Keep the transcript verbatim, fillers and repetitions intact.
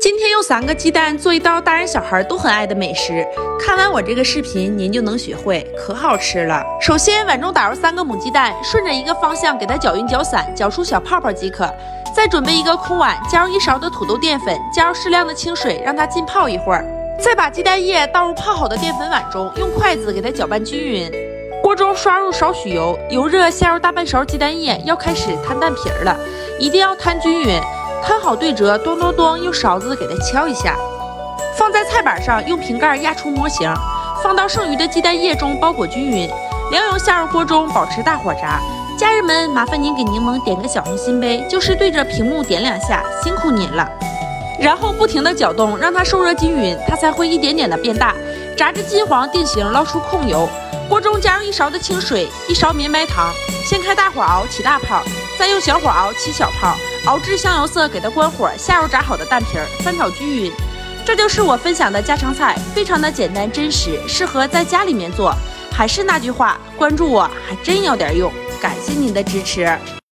今天用三个鸡蛋做一道大人小孩都很爱的美食，看完我这个视频您就能学会，可好吃了。首先碗中打入三个母鸡蛋，顺着一个方向给它搅匀搅散，搅出小泡泡即可。再准备一个空碗，加入一勺的土豆淀粉，加入适量的清水，让它浸泡一会儿。再把鸡蛋液倒入泡好的淀粉碗中，用筷子给它搅拌均匀。锅中刷入少许油，油热下入大半勺鸡蛋液，要开始摊蛋皮了，一定要摊均匀。摊好对折，咚咚咚，用勺子给它敲一下，放在菜板上，用瓶盖压出模型，放到剩余的鸡蛋液中包裹均匀，凉油下入锅中，保持大火炸。家人们，麻烦您给柠檬点个小红心呗，就是对着屏幕点两下，辛苦您了。然后不停的搅动，让它受热均匀，它才会一点点的变大。炸至金黄定型，捞出控油，锅中加入一勺的清水，一勺绵白糖，先开大火熬起大泡，再用小火熬起小泡，熬至香油色，给它关火，下入炸好的蛋皮儿，翻炒均匀。这就是我分享的家常菜，非常的简单真实，适合在家里面做。还是那句话，关注我还真有点用，感谢您的支持。